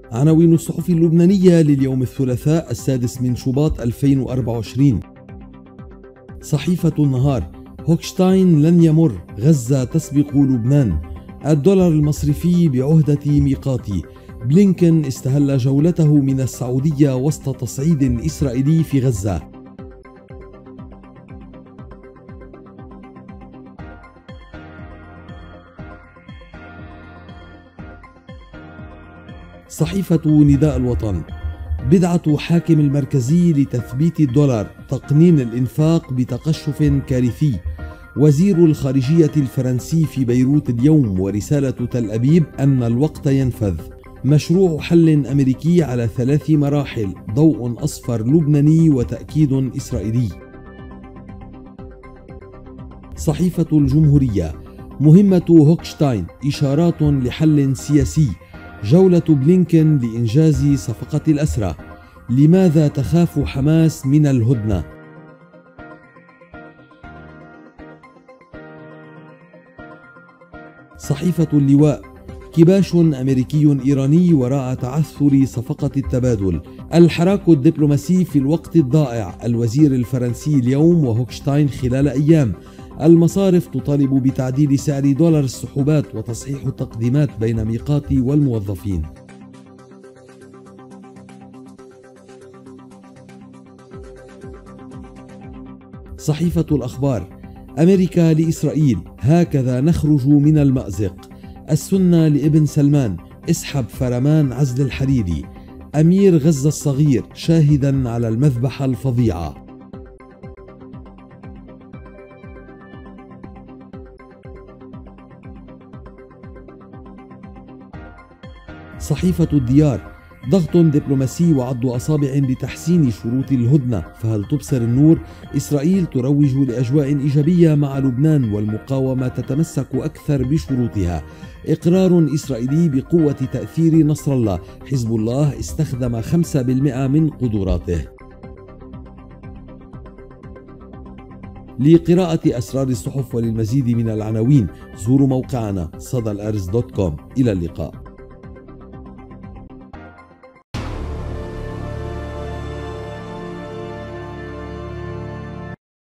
عناوين الصحف اللبنانية لليوم الثلاثاء 6 من شباط 2024. صحيفة النهار: هوكشتاين لن يمر، غزة تسبق لبنان، الدولار المصرفي بعهدة ميقاتي، بلينكن استهل جولته من السعودية وسط تصعيد إسرائيلي في غزة. صحيفة نداء الوطن: بدعة حاكم المركزي لتثبيت الدولار، تقنين الإنفاق بتقشف كارثي، وزير الخارجية الفرنسي في بيروت اليوم ورسالة تل أبيب أن الوقت ينفذ، مشروع حل أمريكي على 3 مراحل، ضوء أصفر لبناني وتأكيد إسرائيلي. صحيفة الجمهورية: مهمة هوكشتاين، إشارات لحل سياسي، جولة بلينكن لإنجاز صفقة الأسرى، لماذا تخاف حماس من الهدنة؟ صحيفة اللواء: كباش أمريكي إيراني وراء تعثر صفقة التبادل، الحراك الدبلوماسي في الوقت الضائع، الوزير الفرنسي اليوم وهوكشتاين خلال أيام، المصارف تطالب بتعديل سعر دولار السحوبات وتصحيح التقديمات بين ميقاتي والموظفين. صحيفة الأخبار: أمريكا لإسرائيل، هكذا نخرج من المأزق، السنة لابن سلمان، اسحب فرمان عزل الحريري، أمير غزة الصغير شاهدا على المذبحة الفظيعة. صحيفة الديار: ضغط دبلوماسي وعض أصابع لتحسين شروط الهدنة، فهل تبصر النور؟ إسرائيل تروج لأجواء إيجابية مع لبنان والمقاومة تتمسك أكثر بشروطها، إقرار إسرائيلي بقوة تأثير نصر الله، حزب الله استخدم 5% من قدراته. لقراءة أسرار الصحف وللمزيد من العناوين زوروا موقعنا صدى الأرز.com. إلى اللقاء.